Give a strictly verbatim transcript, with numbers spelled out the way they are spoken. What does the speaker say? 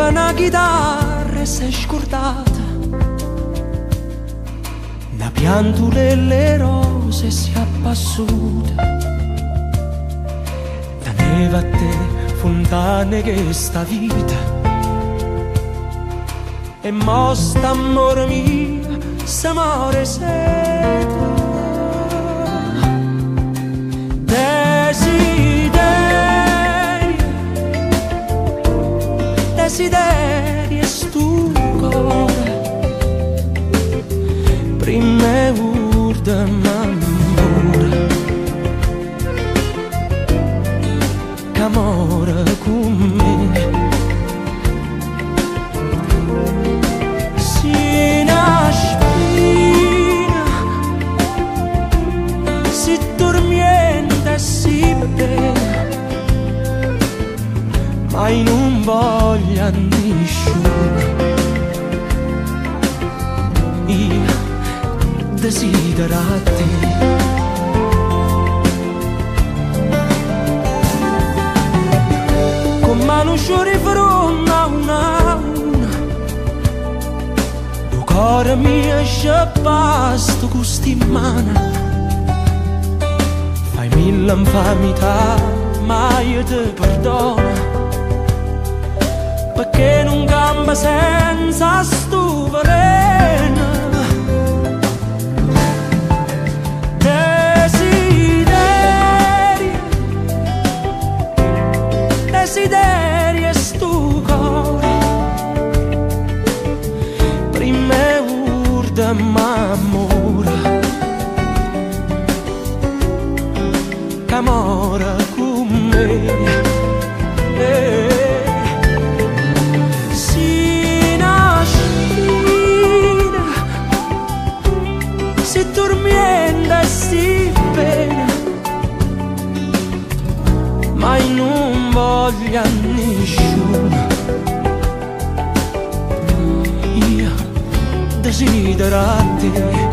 aveva una chitarra e si è scordata. Da piantule le rose si è appassuta. Da neve a te, fontane che sta vita. E mo sta amore mio, s'amore seta. Desideri e stu cuore, prima urda m'amore, c'amore con me. Si naspina, si dormiente, si bene, ma non voglia nessuno. Io desidero te. Con mano sciore fronna una a una, il cuore mio sciappasto con sti mani. Fai mille infamità, ma io ti perdono, perché non cambia senza stu veleno. Desideri, desideri e stu cuore, prima urda m'amore, c'amore con me. Si dormiendo e si bene, ma non voglia nessuno. Io desidero te.